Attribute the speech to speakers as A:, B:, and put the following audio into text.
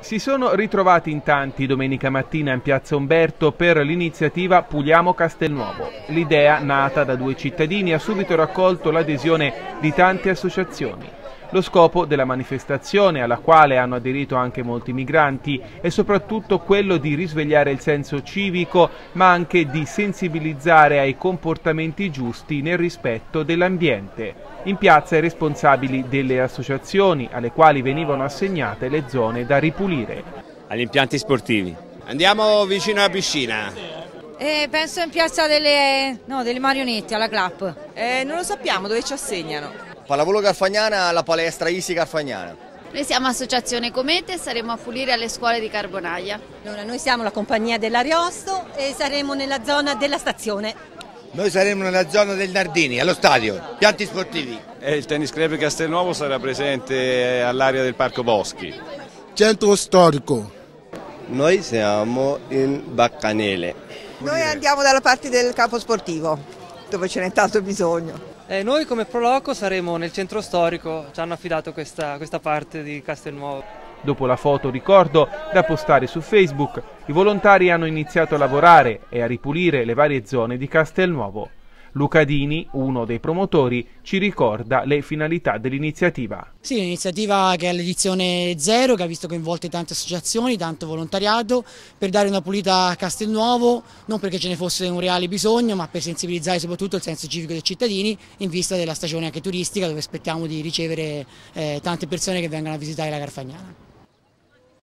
A: Si sono ritrovati in tanti domenica mattina in piazza Umberto per l'iniziativa Puliamo Castelnuovo. L'idea, nata da due cittadini, ha subito raccolto l'adesione di tante associazioni. Lo scopo della manifestazione, alla quale hanno aderito anche molti migranti, è soprattutto quello di risvegliare il senso civico, ma anche di sensibilizzare ai comportamenti giusti nel rispetto dell'ambiente. In piazza i responsabili delle associazioni, alle quali venivano assegnate le zone da ripulire.
B: Agli impianti sportivi.
C: Andiamo vicino alla piscina.
D: Penso in piazza delle marionette, alla club.
E: Non lo sappiamo dove ci assegnano.
F: Pallavolo Garfagnana alla palestra Isi Garfagnana.
G: Noi siamo Associazione Comete e saremo a pulire alle scuole di Carbonaia.
H: Allora, noi siamo la compagnia dell'Ariosto e saremo nella zona della stazione.
I: Noi saremo nella zona del Nardini, allo stadio, pianti sportivi.
J: Il tennis club Castelnuovo sarà presente all'area del Parco Boschi.
K: Centro storico.
L: Noi siamo in Baccanele.
E: Noi andiamo dalla parte del campo sportivo, dove ce n'è tanto bisogno.
M: Noi come Proloco saremo nel centro storico, ci hanno affidato questa parte di Castelnuovo.
A: Dopo la foto ricordo da postare su Facebook, i volontari hanno iniziato a lavorare e a ripulire le varie zone di Castelnuovo. Luca Dini, uno dei promotori, ci ricorda le finalità dell'iniziativa.
N: Sì, un'iniziativa che è l'edizione 0, che ha visto coinvolte tante associazioni, tanto volontariato, per dare una pulita a Castelnuovo, non perché ce ne fosse un reale bisogno, ma per sensibilizzare soprattutto il senso civico dei cittadini in vista della stagione anche turistica, dove aspettiamo di ricevere tante persone che vengono a visitare la Garfagnana.